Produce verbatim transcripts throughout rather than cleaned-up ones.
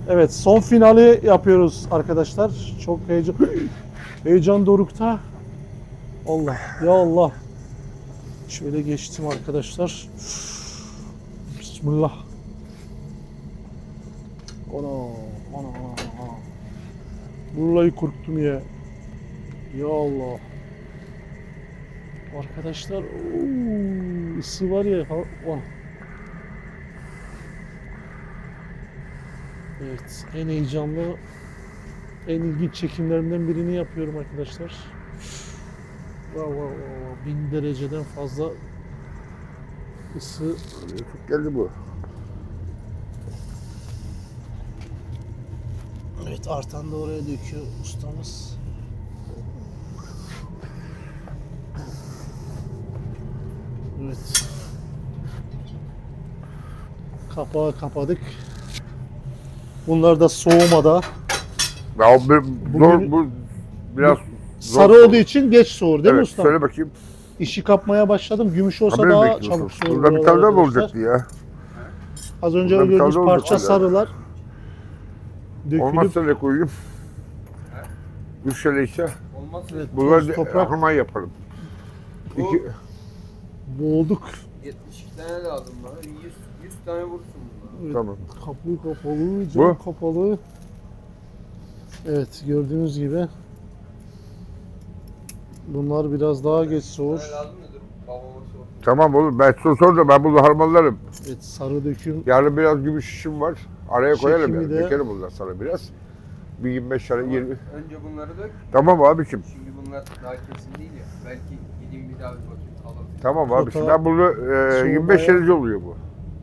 Evet, son finali yapıyoruz arkadaşlar. Çok heyecan heyecan dorukta. Allah ya Allah. Şöyle geçtim arkadaşlar. Bismillah. Ana ana ana. Vallahi korktum ya. Ya Allah. Arkadaşlar ooo, ısı var ya. Oh. Evet, en heyecanlı, en ilginç çekimlerimden birini yapıyorum arkadaşlar. Wow, wow, wow. Bin dereceden fazla ısı. Çok geldi bu. Evet, artan da oraya döküyor ustamız. Evet. Kapağı kapadık. Bunlar da soğumada. Ya bu, zor, Bugün- bu biraz Sarı zor. olduğu için geç soğur değil mi Evet, ustam? söyle bakayım. İşi kapmaya başladım. Gümüş olsa Haberi mi daha bekliyorsun? çabuk soğur. Burada bir tane daha mı arkadaşlar. olacaktı ya? Az önce Burada bir gördüğünüz tane parça olacaktı sarılar dökülüp Olmazsa ne koyayım? Üç şöyle ise. Olmazsa evet, Bunlar toz, da toprak harman yaparım. Bu- İki, boğulduk. yetmiş iki tane lazım bana. yüz, yüz tane vursun bunlar. Evet, Tamam. kapı kapalı, cam Bu? kapalı. Evet, gördüğünüz gibi bunlar biraz daha geç soğur. Tane lazım nedir? Babama sor. Tamam oğlum, ben sor sor da ben bunu harmanlarım. Evet, sarı döküm. Yarın biraz gümüş işim var. Araya koyarım Çekimi yani. de- Dökerim bundan sana biraz. Bir yirmi beş tane, yirmi. Önce bunları dök. Tamam abiciğim. Çünkü bunlar daha kesin değil ya. Belki gideyim bir daha bir bakayım alırım. Tamam abiciğim. Kota- Ben bunu e, yirmi beş soğumaya- derece oluyor bu.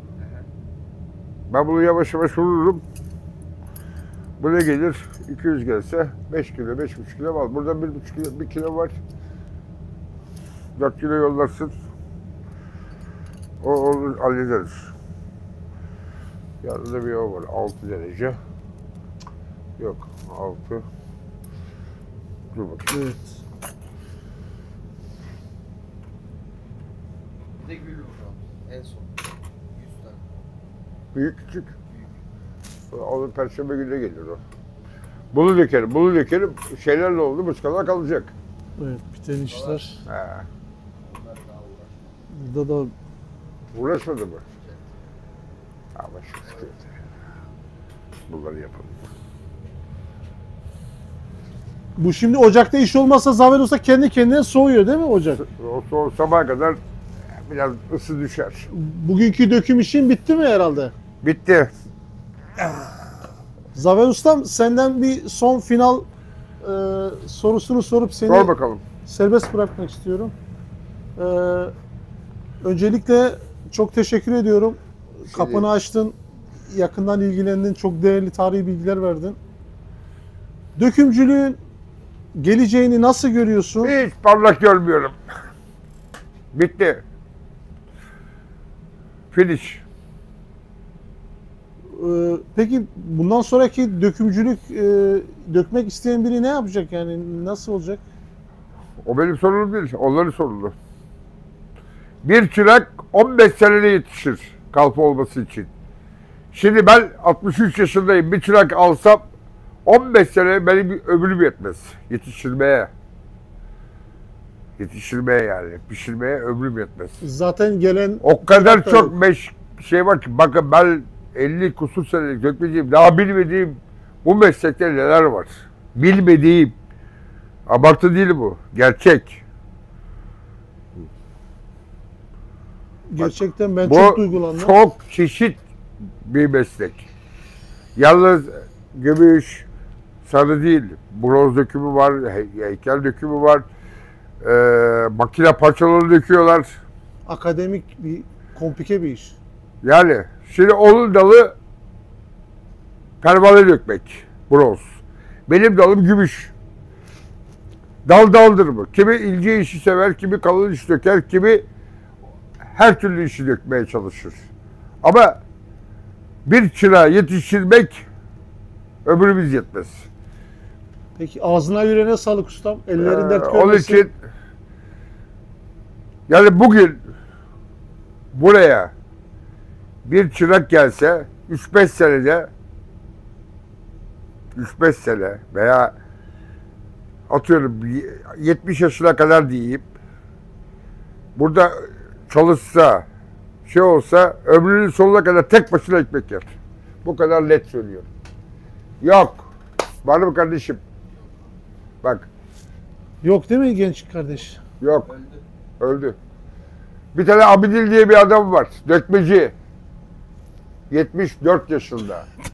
Ben bunu yavaş yavaş vururum. Bu ne gelir? iki yüz gelse beş kilo, beş buçuk kilo var. Burada bir buçuk kilo, bir kilo var. dört kilo yollarsın. O olur, hallederiz. Yanında bir o var. altı derece. Yok, altı. Dur bakayım. Evet. Bir de gül bakalım. En son. yüz tane. Büyük küçük. Onun perşembe gününe gelir o. Bunu dökerim, bunu dökerim. Şeyler ne oldu? Muskalar kalacak. Evet, biten işler. He. Bunlar daha uğraşmıyor. Burada da Uğraşmadı mı? Ama şu bunları yapalım. bu şimdi ocakta iş olmazsa Zafer Usta kendi kendine soğuyor değil mi ocak? O, o sabaha kadar biraz ısı düşer. Bugünkü döküm işin bitti mi herhalde? Bitti. Zafer Ustam, senden bir son final e, sorusunu sorup seni Sor bakalım. serbest bırakmak istiyorum. E, öncelikle çok teşekkür ediyorum. Kapını açtın, yakından ilgilendin, çok değerli tarihi bilgiler verdin. Dökümcülüğün geleceğini nasıl görüyorsun? Hiç parlak görmüyorum. Bitti. Finish. Ee, peki bundan sonraki dökümcülük e, dökmek isteyen biri ne yapacak, yani nasıl olacak? O benim sorunum değil. Onların sorunu. Bir çırak on beş senede yetişir kalfa olması için. Şimdi ben altmış üç yaşındayım. Bir çırak alsam on beş sene benim bir ömrüm yetmez. Yetiştirmeye. Yetiştirmeye yani. Pişirmeye ömrüm yetmez. Zaten gelen O kadar çırak da çok yok. meş şey var ki, bakın ben elli kusur senelik dökmeyeceğim. Daha bilmediğim bu meslekte neler var. Bilmediğim. Abartı değil bu. Gerçek. Gerçekten ben Bu çok duygulandım. çok çeşit bir meslek. Yalnız gümüş, sarı değil. Bronz dökümü var, he- heykel dökümü var. Ee, makine parçaları döküyorlar. Akademik bir komplike bir iş. Yani şimdi onun dalı pervane dökmek, bronz. Benim dalım gümüş. Dal daldır mı? Kimi ince işi sever, kimi kalın iş döker, kimi her türlü işi dökmeye çalışır. Ama bir çırağı yetiştirmek ömrümüz yetmez. Peki ağzına yüreğine sağlık ustam. Ellerin Ee, dert onun görmesin. için yani bugün buraya bir çırak gelse üç beş senede üç beş sene veya atıyorum yetmiş yaşına kadar diyeyim, burada çalışsa, şey olsa ömrünün sonuna kadar tek başına ekmek yer. Bu kadar net söylüyorum. Yok. Var mı kardeşim? Bak. Yok değil mi genç kardeş? Yok. Öldü. Öldü. Bir tane Abidil diye bir adam var. Dökmeci. yetmiş dört yaşında.